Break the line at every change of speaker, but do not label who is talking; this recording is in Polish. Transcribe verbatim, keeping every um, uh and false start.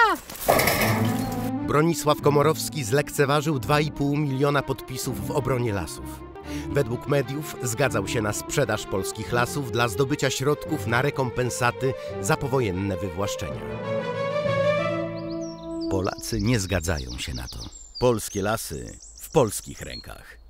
Bronisław Komorowski zlekceważył dwa i pół miliona podpisów w obronie lasów. Według mediów zgadzał się na sprzedaż polskich lasów dla zdobycia środków na rekompensaty za powojenne wywłaszczenia. Polacy nie zgadzają się na to. Polskie lasy w polskich rękach.